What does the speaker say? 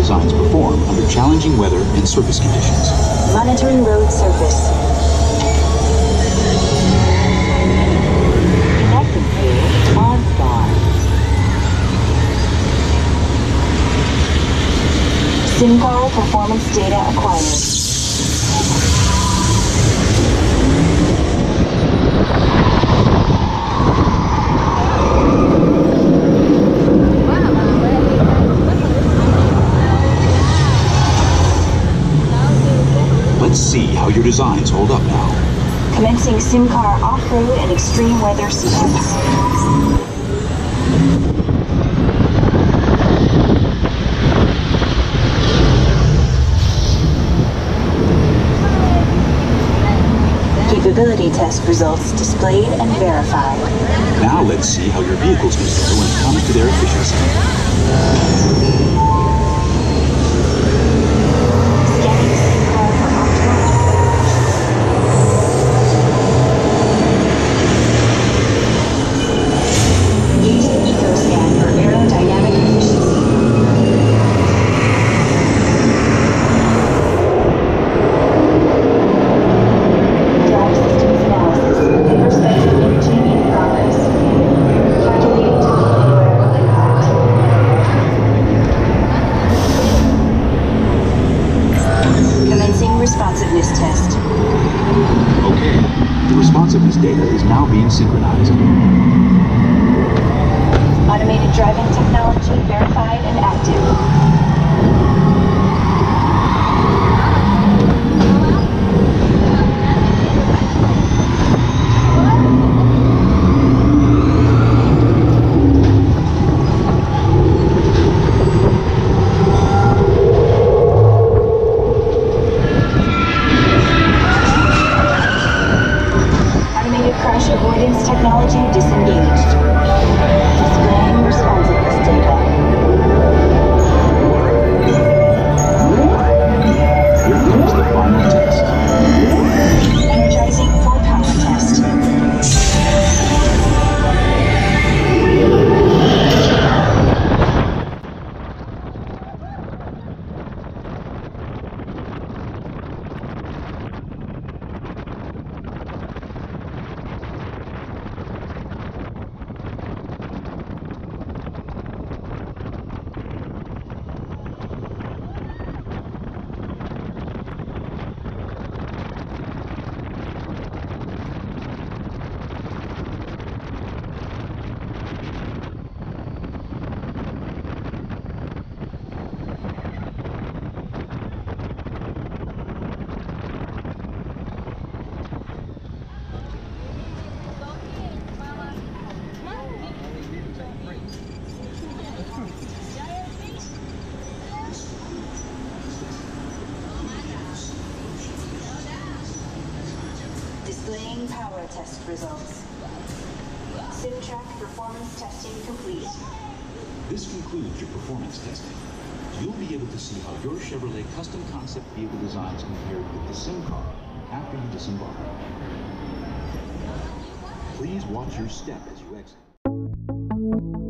designs perform under challenging weather and surface conditions. Monitoring road surface. Connecting to OnStar. SIM card performance data acquired. Let's see how your designs hold up now. Commencing SIM car off-road and extreme weather sequence. Capability test results displayed and verified. Now let's see how your vehicles compare when it comes to their efficiency. Responsiveness test. Okay, the responsiveness data is now being synchronized. Automated driving technology verified and active. Crash avoidance technology disengaged. Displaying responsiveness data. Here comes the final test. Energizing for power test. Displaying power test results. SimTrack performance testing complete. This concludes your performance testing. You'll be able to see how your Chevrolet custom concept vehicle designs compared with the SIM car after you disembark. Please watch your step as you exit.